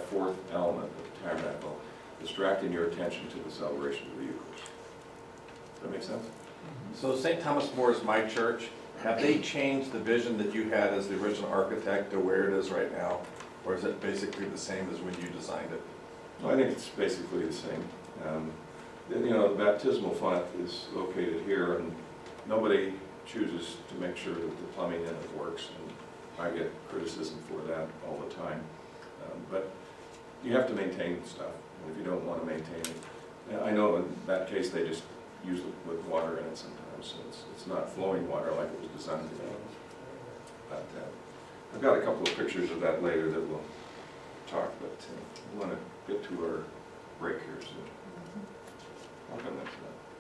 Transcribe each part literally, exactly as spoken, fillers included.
fourth element of the tabernacle, distracting your attention to the celebration of the Eucharist. Does that make sense? So Saint Thomas More is my church. Have they changed the vision that you had as the original architect to where it is right now? Or is it basically the same as when you designed it? Well, I think it's basically the same. Um, you know, the baptismal font is located here, and nobody chooses to make sure that the plumbing in it works, and I get criticism for that all the time. Um, but you have to maintain stuff, and if you don't want to maintain it, I know in that case they just use it with water in it sometimes, so it's, it's not flowing water like it was designed to be. But uh, I've got a couple of pictures of that later that we'll talk, but uh, we want to get to our break here soon. I'll come next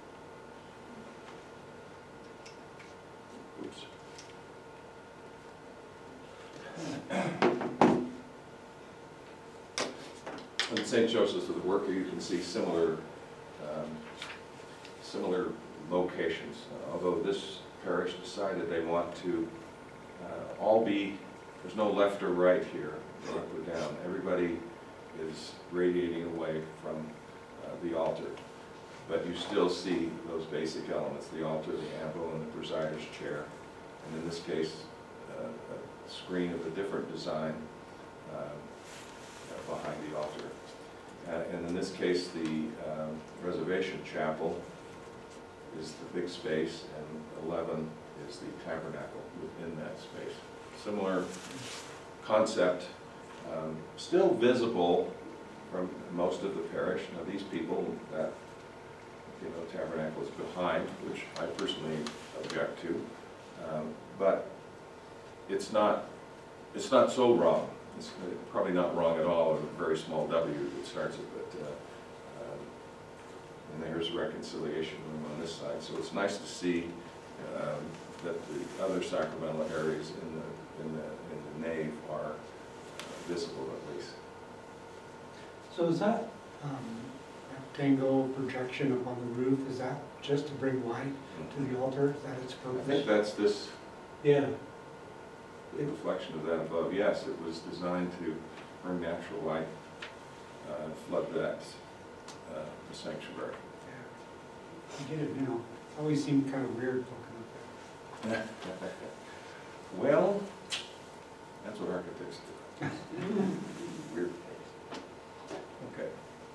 to that. Oops. In Saint Joseph's of the Worker, you can see similar, um, similar locations. Uh, although this parish decided they want to uh, all be, there's no left or right here, up or down. Everybody is radiating away from uh, the altar. But you still see those basic elements, the altar, the ambo, and the presider's chair. And in this case, uh, a screen of a different design uh, behind the altar. Uh, and in this case, the um, reservation chapel is the big space, and eleven is the tabernacle within that space. Similar concept, um, still visible from most of the parish. Now these people, that you know, tabernacle is behind, which I personally object to, um, but it's not, it's not so wrong. It's probably not wrong at all, with a very small W that starts it, but uh, um, and there's reconciliation room on this side. So it's nice to see um, that the other sacramental areas in the in the in the nave are uh, visible at least. So is that um, rectangle projection up on the roof, is that just to bring light to the altar? Is that its I think purpose? that's this. Yeah. The reflection of that above. Yes, it was designed to bring natural light, uh, flood that uh, the sanctuary. Yeah. I get it now. It always seemed kind of weird looking up there. Well, that's what architects do. Weird. Okay.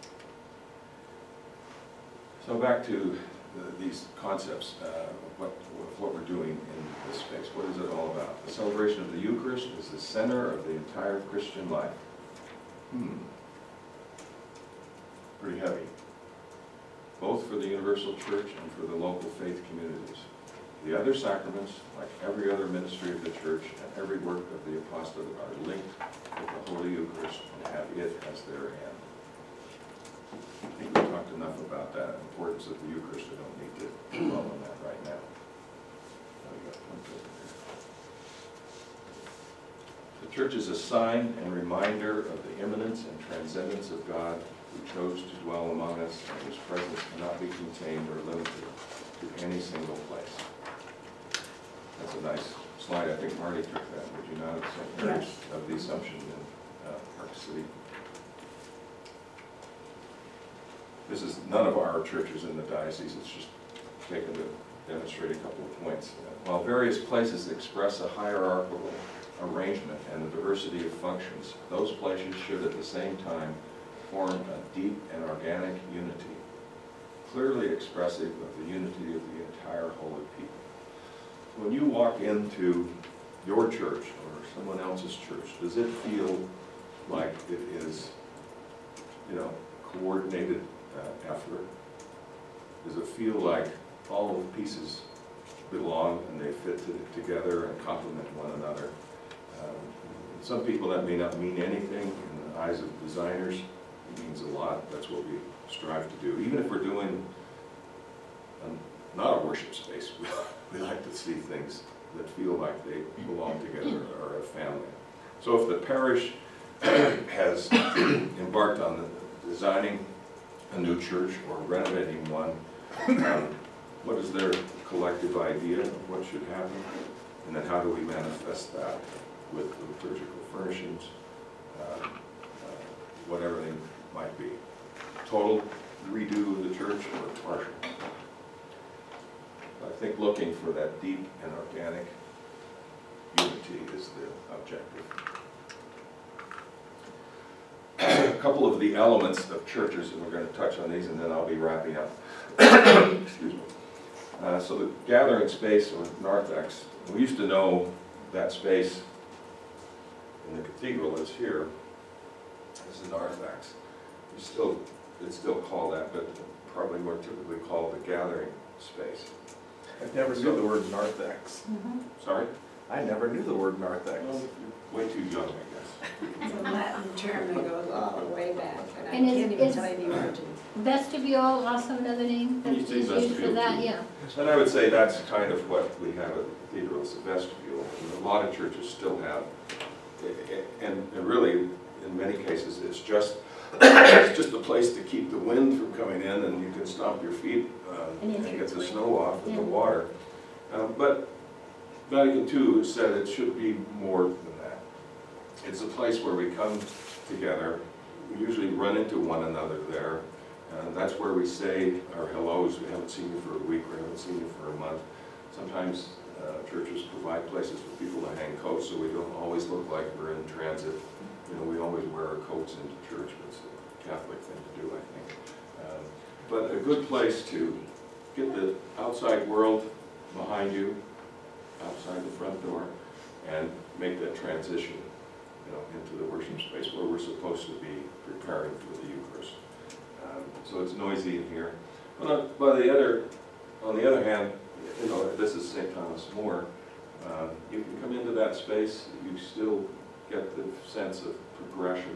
So back to the, these concepts, uh, what, what we're doing in this space. What is it all about? The celebration of the Eucharist is the center of the entire Christian life. Hmm. Pretty heavy. Both for the universal church and for the local faith communities. The other sacraments, like every other ministry of the church and every work of the apostolate, are linked with the Holy Eucharist and have it as their end. I think we've talked enough about that, importance of the Eucharist. I don't need to dwell on that right now. The church is a sign and reminder of the immanence and transcendence of God, who chose to dwell among us and whose presence cannot be contained or limited to any single place. That's a nice slide. I think Marty took that, would you not, of Saint Mary's of the Assumption in uh, Park City. This is none of our churches in the diocese. It's just taken to demonstrate a couple of points. While various places express a hierarchical arrangement and a diversity of functions, those places should at the same time form a deep and organic unity, clearly expressive of the unity of the entire holy people. When you walk into your church or someone else's church, does it feel like it is, you know, coordinated uh, effort? Does it feel like all the pieces belong and they fit to, together and complement one another? Um, some people that may not mean anything in the eyes of designers. It means a lot. That's what we strive to do. Even if we're doing a, not a worship space, we, we like to see things that feel like they belong together or a family. So if the parish has embarked on the, designing a new church or renovating one, um, what is their collective idea of what should happen? And then how do we manifest that with the liturgical furnishings? Uh, uh, total redo of the church or partial. I think looking for that deep and organic unity is the objective. A couple of the elements of churches, and we're going to touch on these, and then I'll be wrapping up. Excuse me. Uh, so the gathering space, or narthex, we used to know that space in the cathedral is here. This is narthex. We still, it's still called that, but probably more typically called the gathering space. I never knew the word narthex. Mhm. Sorry? I never knew the word narthex. Well, you're way too young, I guess. It's a Latin term that goes all the way back, and I And is- can't even is- tell you the origin. Vestibule, also another name that's You say used for vestibule, that, too. yeah. And I would say that's kind of what we have at the cathedral, is a vestibule. And a lot of churches still have, and and really, in many cases, it's just, it's just a place to keep the wind from coming in, and you can stomp your feet uh, An and get the entranceway. snow off and the Yeah. water. Um, But Vatican two has said it should be more than that. It's a place where we come together, we usually run into one another there, and that's where we say our hellos. We haven't seen you for a week, we haven't seen you for a month. Sometimes uh, churches provide places for people to hang coats, so we don't always look like we're in transit. You know, we always wear our coats into church, but it's a Catholic thing to do, I think. Um, But a good place to get the outside world behind you, outside the front door, and make that transition, you know, into the worship space where we're supposed to be preparing for the Eucharist. Um, So it's noisy in here. But on, by the other, on the other hand, you know, this is Saint Thomas More. Um, you can come into that space, you still get the sense of progression,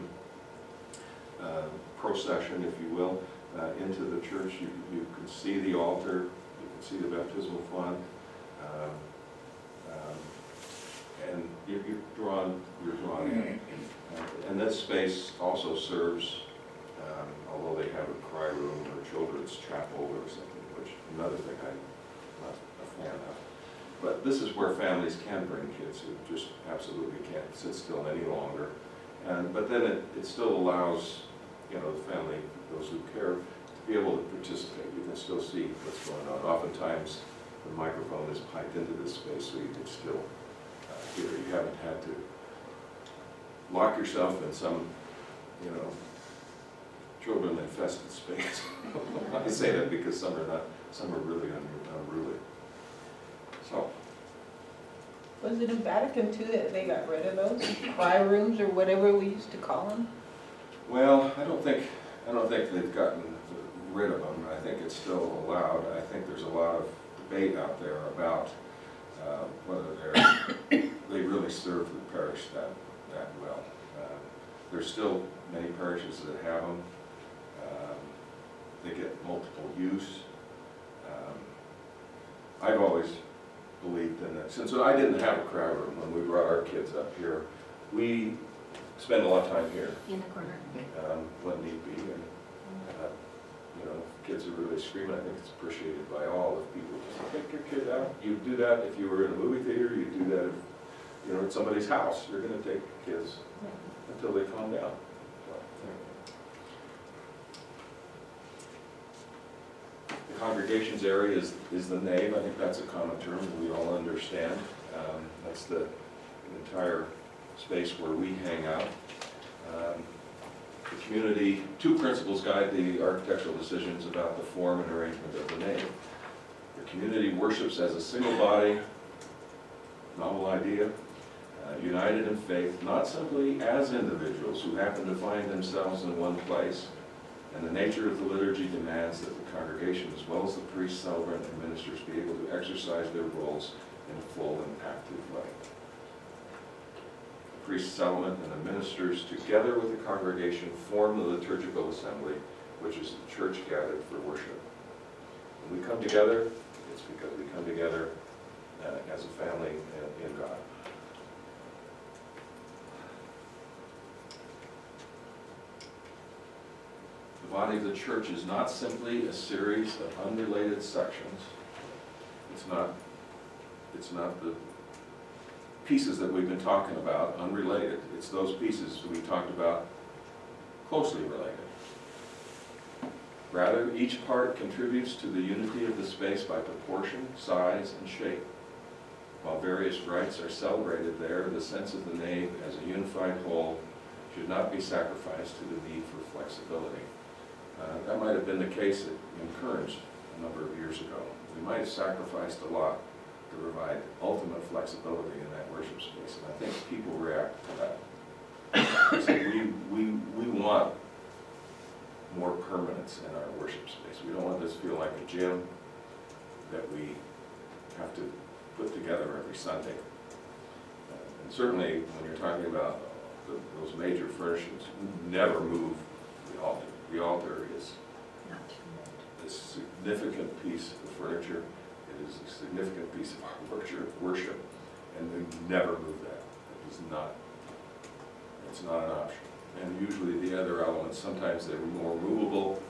uh, procession, if you will, uh, into the church. You, you can see the altar, you can see the baptismal font, um, um, and you're, you're drawn, you're drawn in. Uh, and this space also serves, um, although they have a cry room or children's chapel or something, which another thing I'm not a fan of. But this is where families can bring kids who just absolutely can't sit still any longer. And, but then it, it still allows, you know, the family, those who care, to be able to participate. You can still see what's going on. Oftentimes, the microphone is piped into this space, so you can still uh, hear. You haven't had to lock yourself in some, you know, children-infested space. I say that because some are not, some are really unruly. So, Was it in Vatican two that they got rid of those cry rooms or whatever we used to call them? well, I don't think, I don't think they've gotten rid of them. I think it's still allowed. I think there's a lot of debate out there about uh, whether they're, they really serve the parish that, that well. Uh, There's still many parishes that have them. Um, They get multiple use. Um, I've always believed in it. Since I didn't have a cry room when we brought our kids up here, we spend a lot of time here In the corner. um, when need be. And, uh, you know, if kids are really screaming, I think it's appreciated by all. If people just take your kid out, you do that if you were in a movie theater, you do that if, you know, at somebody's house. You're going to take kids until they calm down. So, anyway. The congregations area is, is the nave. I think that's a common term that we all understand. Um, that's the entire space where we hang out. Um, the community, two principles guide the architectural decisions about the form and arrangement of the nave. The community worships as a single body, novel idea, uh, united in faith, not simply as individuals who happen to find themselves in one place. And the nature of the liturgy demands that the congregation, as well as the priest, celebrant, and ministers, be able to exercise their roles in a full and active way. The priest, celebrant, and the ministers, together with the congregation, form the liturgical assembly, which is the church gathered for worship. When we come together, it's because we come together uh, as a family in, in God. The body of the church is not simply a series of unrelated sections. It's not, it's not the pieces that we've been talking about, unrelated. It's those pieces that we talked about, closely related. Rather, each part contributes to the unity of the space by proportion, size, and shape. While various rites are celebrated there, the sense of the nave as a unified whole should not be sacrificed to the need for flexibility. Uh, that might have been the case at, in Kearns a number of years ago. We might have sacrificed a lot to provide ultimate flexibility in that worship space, and I think people react to that. So we, we, we want more permanence in our worship space. We don't want this to feel like a gym that we have to put together every Sunday. Uh, and certainly, when you're talking about the, those major furnishings, never move the altar. The altar is a significant piece of furniture. It is a significant piece of our worship, worship, and we never move that. It is not, it's not an option. And usually the other elements, sometimes they're more movable,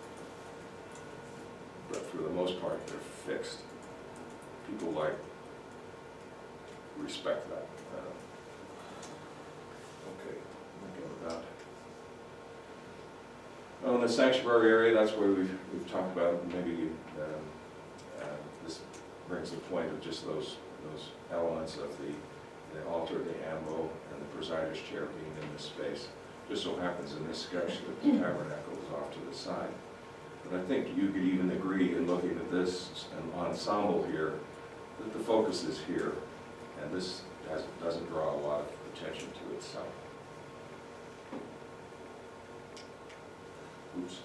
but for the most part, they're fixed. People like, respect that. Uh, okay, again with that. Well, in the sanctuary area, that's where we've, we've talked about, maybe um, uh, this brings the point of just those, those elements of the, the altar, the ambo, and the presider's chair being in this space. Just so happens in this sketch that the tabernacle is off to the side. But I think you could even agree in looking at this ensemble here that the focus is here, and this has, doesn't draw a lot of attention to itself. Oops.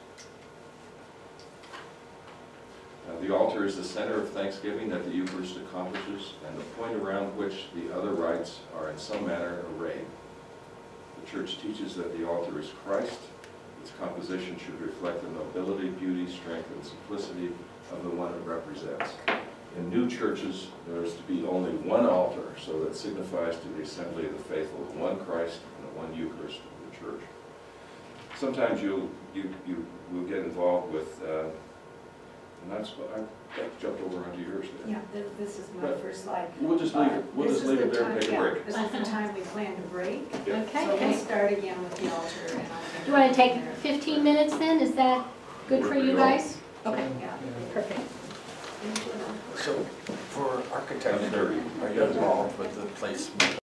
Uh, the altar is the center of thanksgiving that the Eucharist accomplishes, and the point around which the other rites are in some manner arrayed. The Church teaches that the altar is Christ. Its composition should reflect the nobility, beauty, strength, and simplicity of the one it represents. In new churches, there is to be only one altar, so that signifies to the assembly of the faithful the one Christ and the one Eucharist of the Church. Sometimes you'll, you you will get involved with, uh, and that's what I, I jumped over onto yours there. Yeah, th- this is my But first slide. We'll just leave it. We'll This just is leave the it there and time- take a yeah, break. This is the time we plan to break. Yeah. Okay. So we'll start again with the altar. and I'll Do you want to take there. fifteen minutes then? Is that good for you guys? Okay, Yeah. perfect. So, for architecture, Thirty. are you involved with the placement